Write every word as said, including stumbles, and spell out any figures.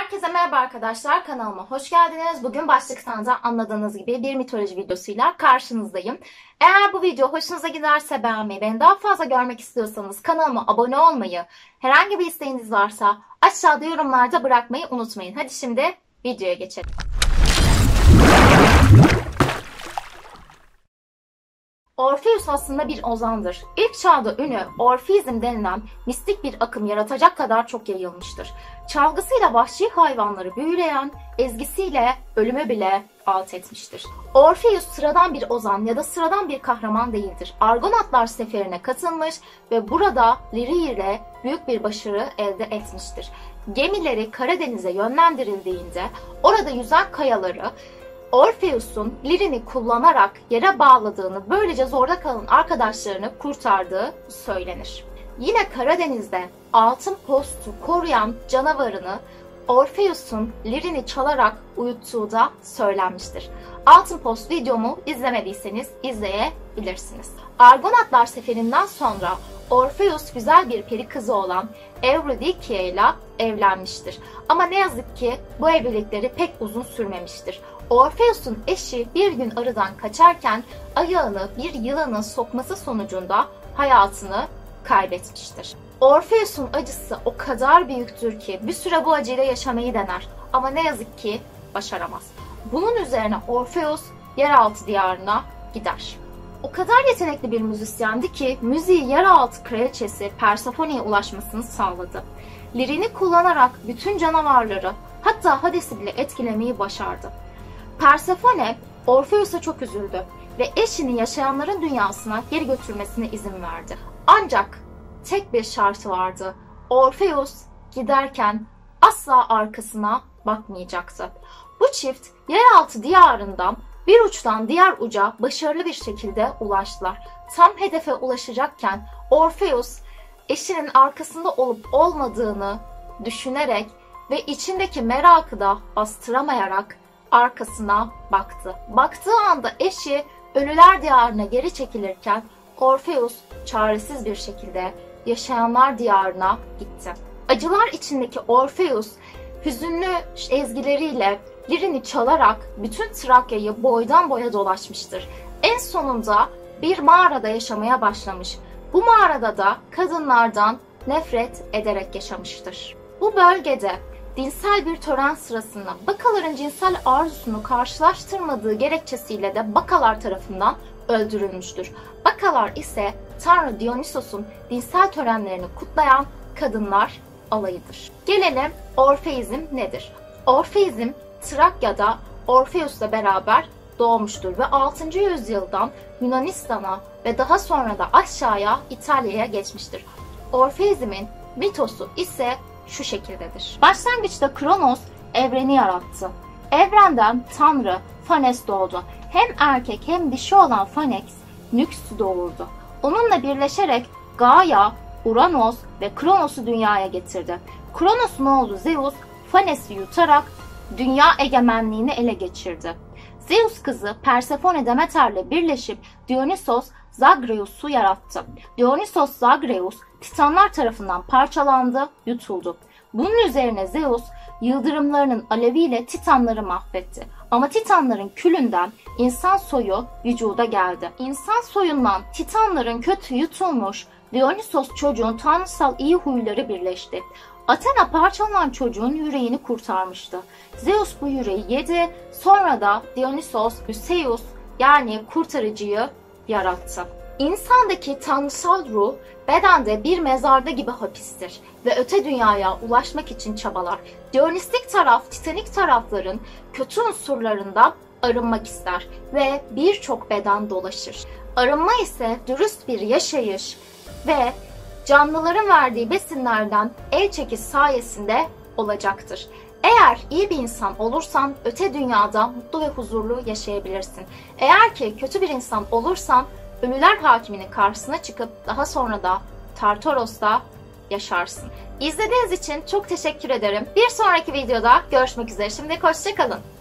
Herkese merhaba arkadaşlar, kanalıma hoş geldiniz. Bugün başlıktan da anladığınız gibi bir mitoloji videosuyla karşınızdayım. Eğer bu video hoşunuza giderse beğenmeyi, beni daha fazla görmek istiyorsanız kanalıma abone olmayı, herhangi bir isteğiniz varsa aşağıda yorumlarda bırakmayı unutmayın. Hadi şimdi videoya geçelim. Orfeus aslında bir ozandır. İlk çağda ünü Orfizm denilen mistik bir akım yaratacak kadar çok yayılmıştır. Çalgısıyla vahşi hayvanları büyüleyen, ezgisiyle ölümü bile alt etmiştir. Orfeus sıradan bir ozan ya da sıradan bir kahraman değildir. Argonatlar seferine katılmış ve burada Liri ile büyük bir başarı elde etmiştir. Gemileri Karadeniz'e yönlendirildiğinde orada yüzen kayaları Orfeus'un Liri'ni kullanarak yere bağladığını, böylece zorda kalan arkadaşlarını kurtardığı söylenir. Yine Karadeniz'de altın postu koruyan canavarını Orfeus'un Liri'ni çalarak uyuttuğu da söylenmiştir. Altın post videomu izlemediyseniz izleyebilirsiniz. Argonatlar seferinden sonra Orfeus güzel bir peri kızı olan Eurydice ile evlenmiştir. Ama ne yazık ki bu evlilikleri pek uzun sürmemiştir. Orfeus'un eşi bir gün arıdan kaçarken ayağını bir yılanın sokması sonucunda hayatını kaybetmiştir. Orfeus'un acısı o kadar büyüktür ki bir süre bu acıyla yaşamayı dener ama ne yazık ki başaramaz. Bunun üzerine Orfeus yeraltı diyarına gider. O kadar yetenekli bir müzisyendi ki müziği yeraltı kraliçesi Persephone'ye ulaşmasını sağladı. Liri'ni kullanarak bütün canavarları, hatta Hades'i bile etkilemeyi başardı. Persephone Orfeus'a çok üzüldü ve eşini yaşayanların dünyasına geri götürmesine izin verdi. Ancak tek bir şartı vardı. Orfeus giderken asla arkasına bakmayacaktı. Bu çift yeraltı diyarından bir uçtan diğer uca başarılı bir şekilde ulaştılar. Tam hedefe ulaşacakken Orfeus eşinin arkasında olup olmadığını düşünerek ve içindeki merakı da bastıramayarak arkasına baktı. Baktığı anda eşi ölüler diyarına geri çekilirken Orfeus çaresiz bir şekilde yaşayanlar diyarına gitti. Acılar içindeki Orfeus hüzünlü ezgileriyle Liri'ni çalarak bütün Trakya'yı boydan boya dolaşmıştır. En sonunda bir mağarada yaşamaya başlamış. Bu mağarada da kadınlardan nefret ederek yaşamıştır. Bu bölgede dinsel bir tören sırasında Bakaların cinsel arzusunu karşılaştırmadığı gerekçesiyle de Bakalar tarafından öldürülmüştür. Bakalar ise Tanrı Dionysos'un dinsel törenlerini kutlayan kadınlar alayıdır. Gelelim Orfeizm nedir? Orfeizm Trakya'da Orfeus'la beraber doğmuştur ve altıncı yüzyıldan Yunanistan'a ve daha sonra da aşağıya İtalya'ya geçmiştir. Orfeizmin mitosu ise şu şekildedir. Başlangıçta Kronos evreni yarattı. Evrenden Tanrı Phanes doğdu. Hem erkek hem dişi olan Phanes Nyx'ü doğurdu. Onunla birleşerek Gaia, Uranos ve Kronos'u dünyaya getirdi. Kronos'un oğlu Zeus Phanes'i yutarak dünya egemenliğini ele geçirdi. Zeus kızı Persephone Demeter'le birleşip Dionysos Zagreus'u yarattı. Dionysos Zagreus Titanlar tarafından parçalandı, yutuldu. Bunun üzerine Zeus yıldırımlarının aleviyle Titanları mahvetti. Ama Titanların külünden insan soyu vücuda geldi. İnsan soyundan Titanların kötü yutulmuş Dionysos çocuğun tanrısal iyi huyları birleşti. Athena parçalanan çocuğun yüreğini kurtarmıştı. Zeus bu yüreği yedi, sonra da Dionysos Zeus yani kurtarıcıyı yarattı. İnsandaki tanrısal ruh bedende bir mezarda gibi hapistir ve öte dünyaya ulaşmak için çabalar. Dionystik taraf titanik tarafların kötü unsurlarından arınmak ister ve birçok beden dolaşır. Arınma ise dürüst bir yaşayış ve canlıların verdiği besinlerden el çekiş sayesinde olacaktır. Eğer iyi bir insan olursan öte dünyada mutlu ve huzurlu yaşayabilirsin. Eğer ki kötü bir insan olursan ölüler hakiminin karşısına çıkıp daha sonra da Tartaros'ta yaşarsın. İzlediğiniz için çok teşekkür ederim. Bir sonraki videoda görüşmek üzere. Şimdilik hoşça kalın.